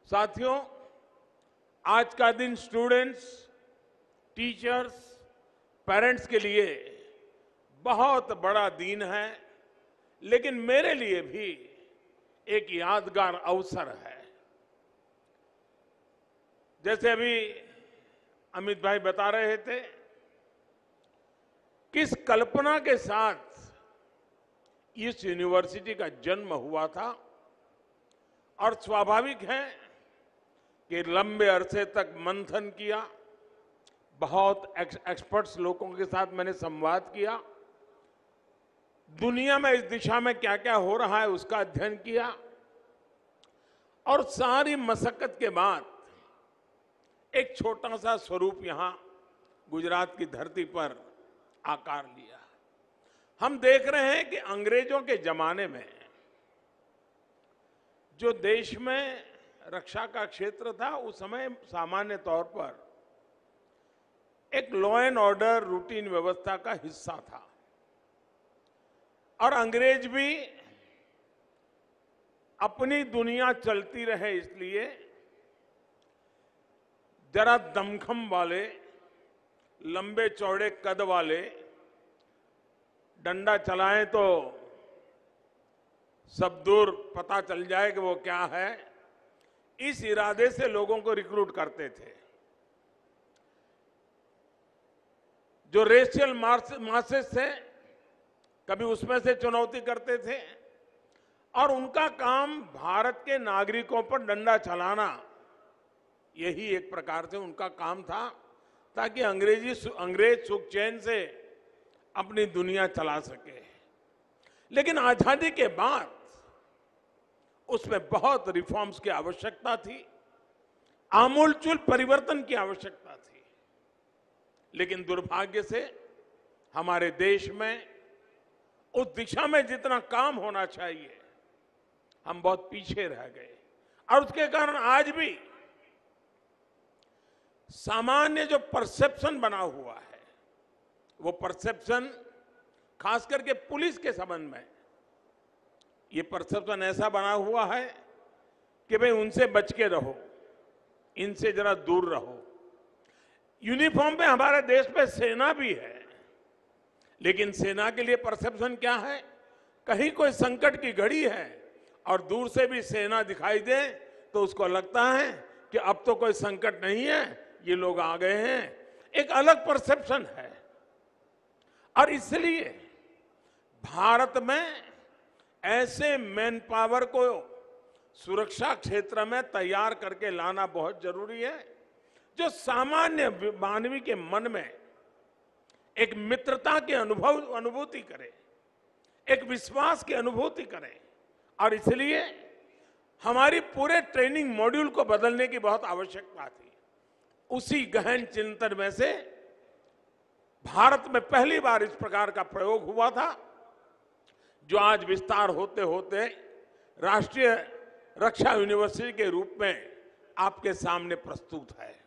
साथियों, आज का दिन स्टूडेंट्स, टीचर्स, पेरेंट्स के लिए बहुत बड़ा दिन है, लेकिन मेरे लिए भी एक यादगार अवसर है। जैसे अभी अमित भाई बता रहे थे, किस कल्पना के साथ इस यूनिवर्सिटी का जन्म हुआ था, और स्वाभाविक है कि लंबे अरसे तक मंथन किया, बहुत एक्सपर्ट्स लोगों के साथ मैंने संवाद किया, दुनिया में इस दिशा में क्या क्या हो रहा है उसका अध्ययन किया, और सारी मशक्कत के बाद एक छोटा सा स्वरूप यहां गुजरात की धरती पर आकार लिया। हम देख रहे हैं कि अंग्रेजों के जमाने में जो देश में रक्षा का क्षेत्र था, उस समय सामान्य तौर पर एक लॉ एंड ऑर्डर रूटीन व्यवस्था का हिस्सा था, और अंग्रेज भी अपनी दुनिया चलती रहे इसलिए जरा दमखम वाले, लंबे चौड़े कद वाले, डंडा चलाएं तो सब दूर पता चल जाए कि वो क्या है, इस इरादे से लोगों को रिक्रूट करते थे। जो रेशियल मासेस थे, कभी उसमें से चुनौती करते थे, और उनका काम भारत के नागरिकों पर डंडा चलाना, यही एक प्रकार से उनका काम था, ताकि अंग्रेज सुख चैन से अपनी दुनिया चला सके। लेकिन आजादी के बाद उसमें बहुत रिफॉर्म्स की आवश्यकता थी, आमूलचूल परिवर्तन की आवश्यकता थी। लेकिन दुर्भाग्य से हमारे देश में उस दिशा में जितना काम होना चाहिए, हम बहुत पीछे रह गए, और उसके कारण आज भी सामान्य जो परसेप्शन बना हुआ है, वो परसेप्शन खास करके पुलिस के संबंध में, ये परसेप्शन ऐसा बना हुआ है कि भाई उनसे बच के रहो, इनसे जरा दूर रहो। यूनिफॉर्म पे हमारे देश में सेना भी है, लेकिन सेना के लिए परसेप्शन क्या है? कहीं कोई संकट की घड़ी है और दूर से भी सेना दिखाई दे तो उसको लगता है कि अब तो कोई संकट नहीं है, ये लोग आ गए हैं। एक अलग परसेप्शन है, और इसलिए भारत में ऐसे मैन पावर को सुरक्षा क्षेत्र में तैयार करके लाना बहुत जरूरी है, जो सामान्य मानवी के मन में एक मित्रता की अनुभूति करे, एक विश्वास की अनुभूति करे। और इसलिए हमारी पूरे ट्रेनिंग मॉड्यूल को बदलने की बहुत आवश्यकता थी। उसी गहन चिंतन में से भारत में पहली बार इस प्रकार का प्रयोग हुआ था, जो आज विस्तार होते होते राष्ट्रीय रक्षा यूनिवर्सिटी के रूप में आपके सामने प्रस्तुत है।